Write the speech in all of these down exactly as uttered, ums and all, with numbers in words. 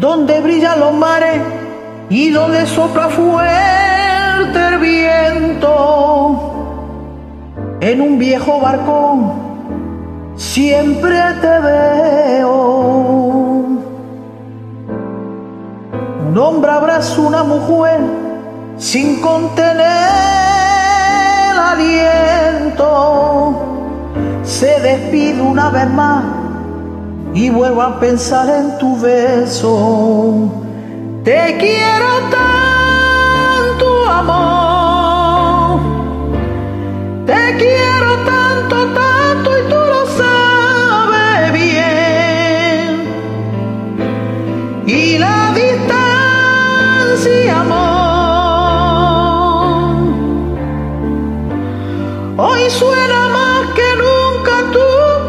donde brillan los mares y donde sopla fuerte el viento. En un viejo barco siempre te veo. Un hombre abraza una mujer sin contener el aliento. Se despide una vez más y vuelvo a pensar en tu beso. Te quiero tanto, amor. Te quiero tanto, tanto y tú lo sabes bien. Y la distancia, amor, hoy suena más que nunca tu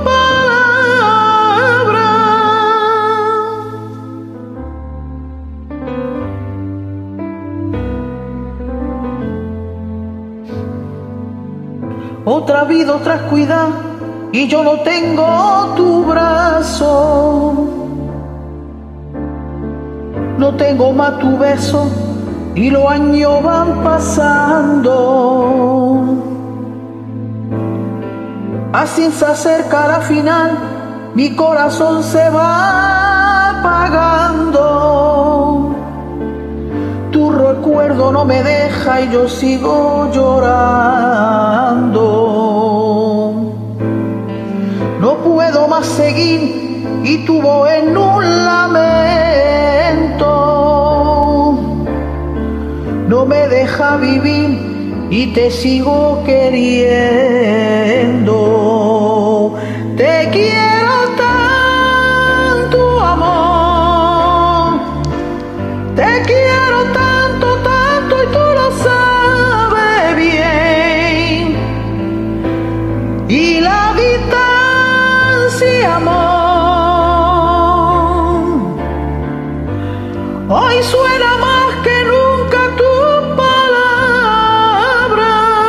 palabra. Otra vida, otra cuidad, y yo no tengo tu brazo. No tengo más tu beso y los años van pasando. Así se acerca la final, mi corazón se va apagando. Tu recuerdo no me deja y yo sigo llorando. No puedo más seguir y tu voz en un lamento no me deja vivir y te sigo queriendo. Te quiero tanto, amor. Te quiero tanto, tanto y tú lo sabes bien. Y la distancia, amor, hoy suena más que nunca tu palabra.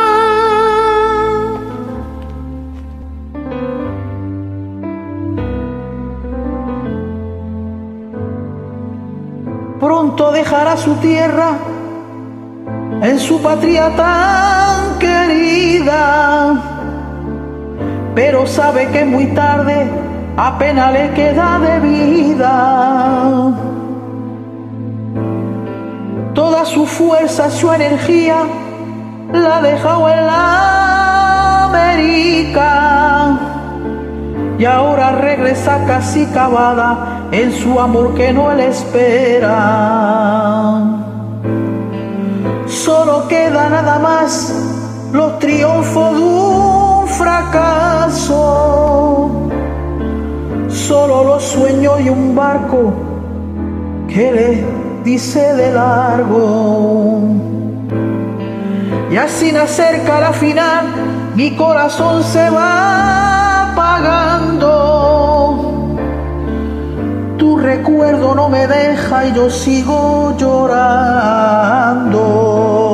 Pronto dejará su tierra en su patria tan querida, pero sabe que es muy tarde, apenas le queda de vida. Toda su fuerza, su energía la ha dejado en la América y ahora regresa casi acabada en su amor que no le espera. Solo queda nada más los triunfos de un fracaso, solo los sueños y un barco que le dice de largo. Y así se acerca la final, mi corazón se va apagando. Tu recuerdo no me deja y yo sigo llorando.